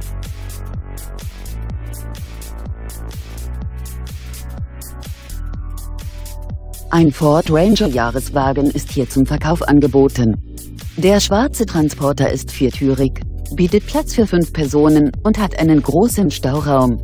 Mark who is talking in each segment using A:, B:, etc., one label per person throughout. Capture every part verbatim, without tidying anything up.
A: Ein Ford Ranger Jahreswagen ist hier zum Verkauf angeboten. Der schwarze Transporter ist viertürig, bietet Platz für fünf Personen und hat einen großen Stauraum.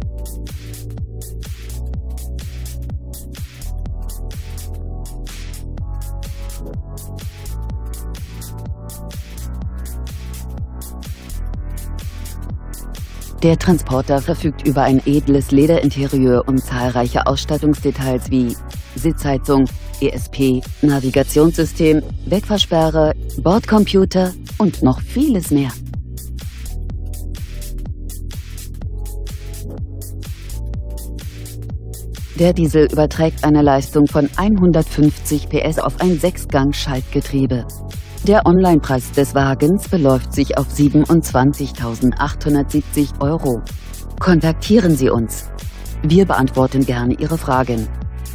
A: Der Transporter verfügt über ein edles Lederinterieur und zahlreiche Ausstattungsdetails wie Sitzheizung, E S P, Navigationssystem, Wegfahrsperre, Bordcomputer und noch vieles mehr. Der Diesel überträgt eine Leistung von hundertfünfzig P S auf ein Sechsgang-Schaltgetriebe. Der Onlinepreis des Wagens beläuft sich auf siebenundzwanzigtausendachthundertsiebzig Euro. Kontaktieren Sie uns. Wir beantworten gerne Ihre Fragen.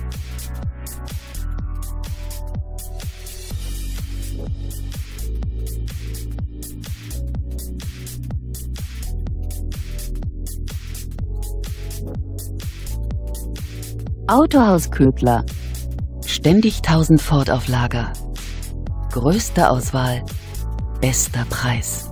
A: Autohaus Ködler. Ständig tausend Ford auf Lager. Größte Auswahl, bester Preis.